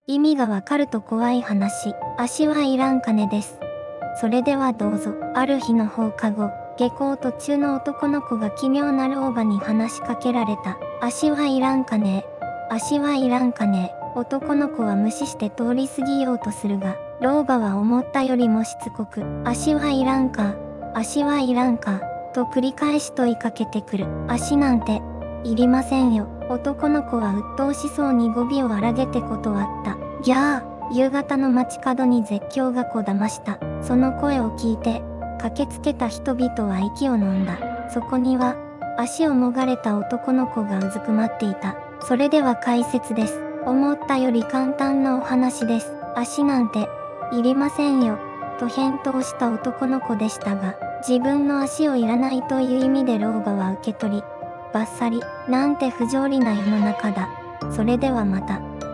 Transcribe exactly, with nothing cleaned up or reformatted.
意味がわかると怖い話。足はいらん金です。それではどうぞ。ある日の放課後、下校途中の男の子が奇妙な老婆に話しかけられた。足はいらん金。足はいらん金。男の子は無視して通り過ぎようとするが、老婆は思ったよりもしつこく、足はいらんか、足はいらんか、と繰り返し問いかけてくる。足なんて、いりませんよ。男の子は鬱陶しそうに語尾を荒げて断った。ぎゃー。夕方の街角に絶叫がこだました。その声を聞いて、駆けつけた人々は息を飲んだ。そこには、足をもがれた男の子がうずくまっていた。それでは解説です。思ったより簡単なお話です。足なんて、いりませんよ、と返答した男の子でしたが、自分の足をいらないという意味で老婆は受け取り、バッサリ、なんて不条理な世の中だ。それではまた。